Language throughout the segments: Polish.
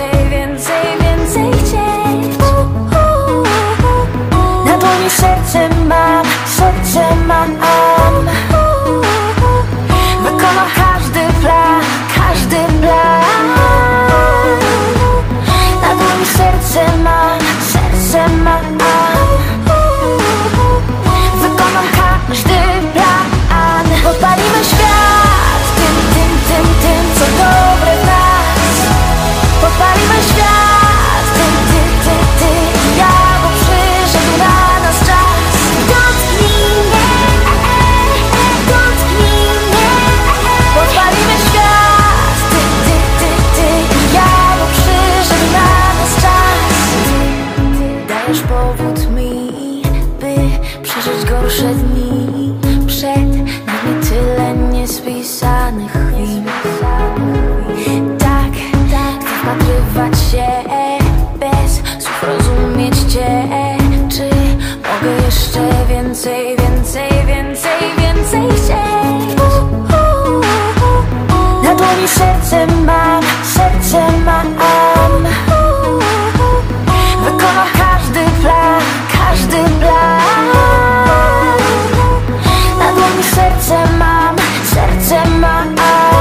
więcej, więcej, więcej chcieć. Na dłoni serce mam, serce mam. Wykonam każdy plan, każdy plan. Na dłoni serce mam, serce mam. Wykonam każdy plan. Podpalimy świat tym, co dobre w nas. Podpalimy świat ty i ja, bo przyszedł na nas czas. Dotknij mnie, dotknij mnie. Podpalimy świat ty i ja, bo przyszedł na nas czas. Dajesz powód mi, by przeżyć gorsze dni. Przed nami tyle niespisanych chwil. Tak, chcę wpatrywać się, bez słów rozumieć Cię. Czy mogę jeszcze więcej, więcej, więcej, więcej chcieć? Na dłoni serce mam, serce mam. Wykonam każdy plan, każdy plan. Na dłoni serce mam, serce mam.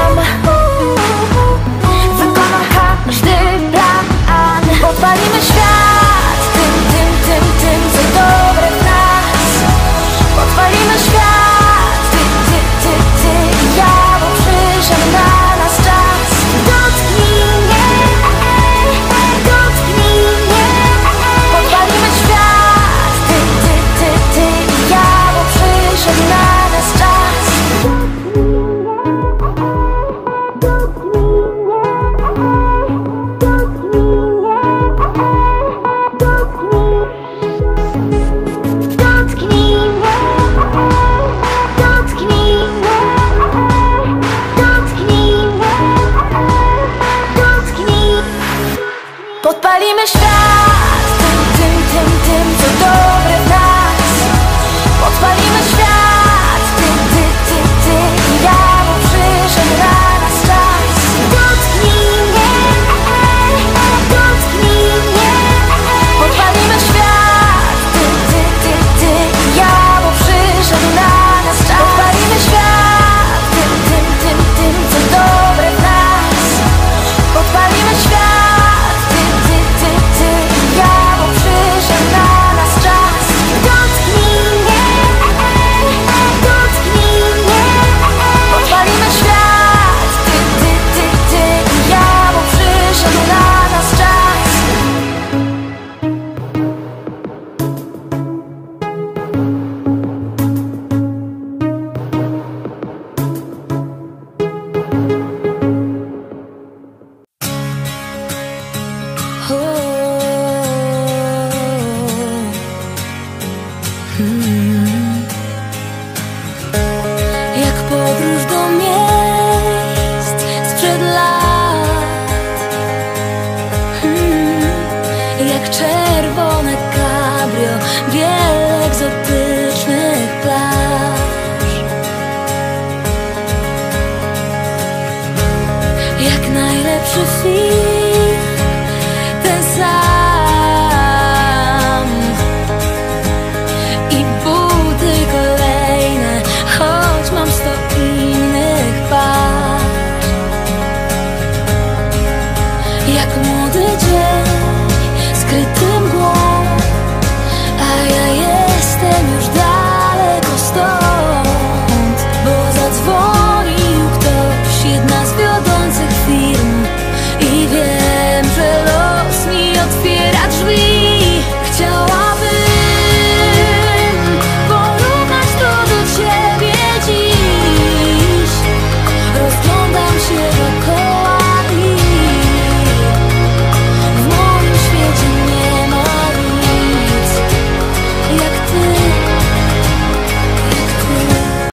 Wykonam każdy plan. Podpalimy świat tym, co dobre w nas. Podpalimy świat ty i ja, bo przyszedł na nas czas. Dotknij mnie, dotknij mnie. Podpalimy świat ty i ja, bo przyszedł na nas czas. Dotknij mnie, dotknij mnie. Dotknij mnie, dotknij. Podpalimy świat tym, co dobre w nas. Podpalimy świat ty i ja, bo przyszedł na nas czas. Dotknij mnie, dotknij mnie. Podpalimy świat ty i ja, bo przyszedł na nas czas. Podpalimy świat tym, co dobre w nas. Podpalimy świat ty i ja, bo przyszedł na nas czas. Dotknij mnie, dotknij mnie. Podpalimy świat ty i ja, bo przyszedł na nas czas. Jak podróż do miejsc sprzed lat. Jak czerwony